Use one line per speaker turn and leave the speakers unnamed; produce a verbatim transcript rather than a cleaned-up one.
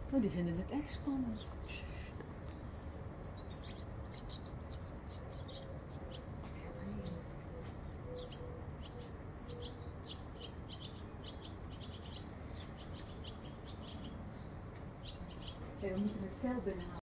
Oh, die vinden het echt spannend. Ja, we moeten het zelf binnenhalen.